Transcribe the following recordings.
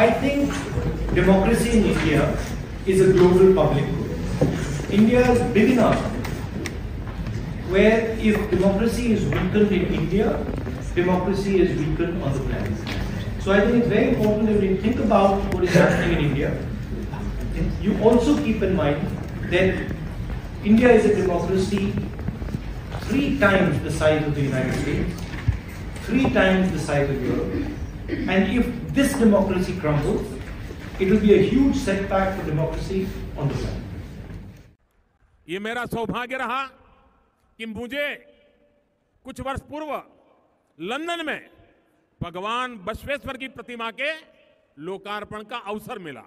I think democracy in India is a global public good. India is big enough where if democracy is weakened in India, democracy is weakened on the planet. So I think it's very important that when you think about what is happening in India, you also keep in mind that India is a democracy 3 times the size of the United States, 3 times the size of Europe. And if this democracy crumbles, it will be a huge setback for democracy on the planet. ये मेरा सौभाग्य रहा कि मुझे कुछ वर्ष पूर्व London में भगवान बसवेश्वर की प्रतिमा के लोकार्पण का अवसर मिला।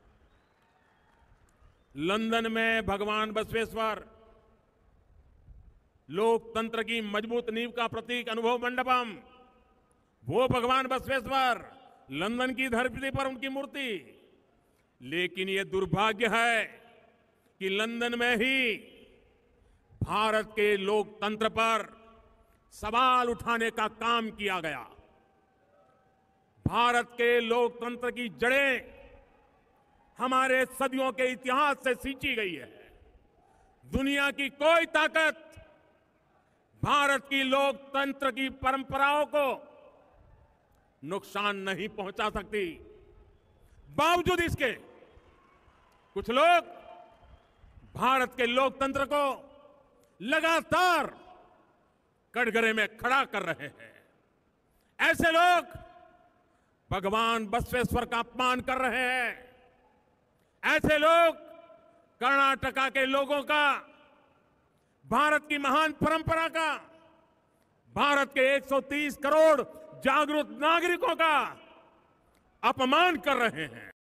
लंदन में भगवान बसवेश्वर लोकतंत्र की मजबूत नींव का प्रतीक अनुभव मंडपम, वो भगवान बसवेश्वर, लंदन की धरती पर उनकी मूर्ति। लेकिन ये दुर्भाग्य है कि लंदन में ही भारत के लोकतंत्र पर सवाल उठाने का काम किया गया। भारत के लोकतंत्र की जड़ें हमारे सदियों के इतिहास से सींची गई है। दुनिया की कोई ताकत भारत की लोकतंत्र की परंपराओं को नुकसान नहीं पहुंचा सकती। बावजूद इसके कुछ लोग भारत के लोकतंत्र को लगातार कटघरे में खड़ा कर रहे हैं। ऐसे लोग भगवान बसवेश्वर का अपमान कर रहे हैं। ऐसे लोग कर्नाटका के लोगों का, भारत की महान परंपरा का, भारत के 130 करोड़ जागरूक नागरिकों का अपमान कर रहे हैं।